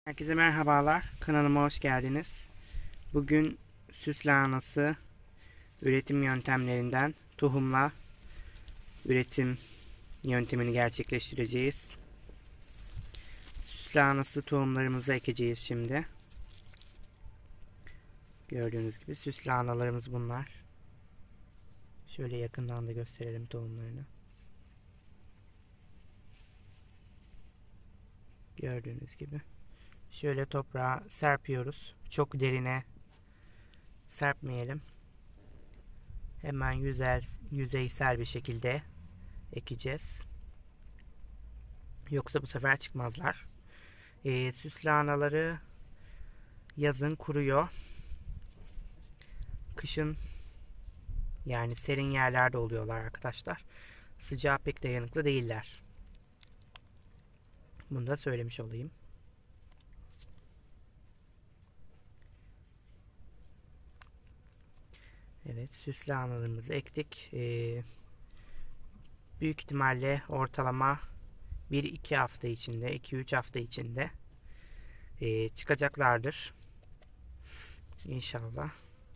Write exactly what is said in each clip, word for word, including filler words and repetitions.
Herkese merhabalar. Kanalıma hoş geldiniz. Bugün süs lahanası üretim yöntemlerinden tohumla üretim yöntemini gerçekleştireceğiz. Süs lahanası tohumlarımızı ekeceğiz şimdi. Gördüğünüz gibi süs lahanalarımız bunlar. Şöyle yakından da gösterelim tohumlarını. Gördüğünüz gibi. Şöyle toprağa serpiyoruz. Çok derine serpmeyelim. Hemen yüzel, yüzeysel bir şekilde ekeceğiz. Yoksa bu sefer çıkmazlar. Ee, süs lahanaları yazın kuruyor. Kışın yani serin yerlerde oluyorlar arkadaşlar. Sıcağa pek dayanıklı değiller. Bunu da söylemiş olayım. Evet, süs lahanalarımızı ektik. Ee, büyük ihtimalle ortalama bir iki hafta içinde, iki üç hafta içinde e, çıkacaklardır. İnşallah.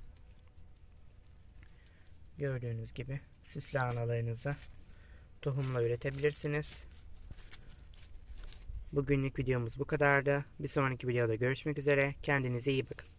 Gördüğünüz gibi süs lahanalarınızı tohumla üretebilirsiniz. Bugünlük videomuz bu kadardı. Bir sonraki videoda görüşmek üzere. Kendinize iyi bakın.